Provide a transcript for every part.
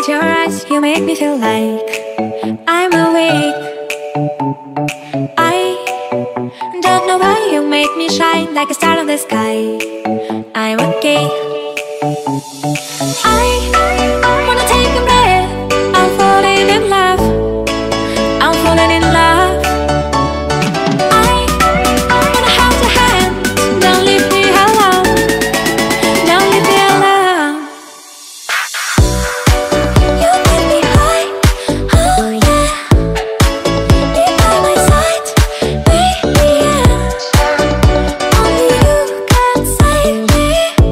at your eyes, you make me feel like I'm awake. I don't know why you make me shine like a star in the sky. I'm okay. I wanna take a breath. I'm falling in love. I'm falling in love. I wanna hold your hand. Don't leave me alone. Don't leave me alone. You make me high, oh yeah. Be by my side, baby, yeah. Only you can save me.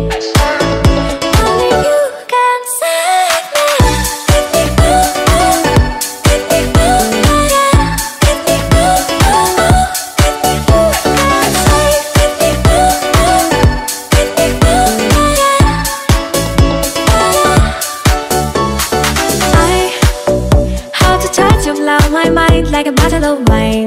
Only you can save me. Give me ooh, give me ooh, yeah. Give me ooh, give me ooh, can save. Give me ooh, yeah. I how to try to blow my mind like a bottle of wine.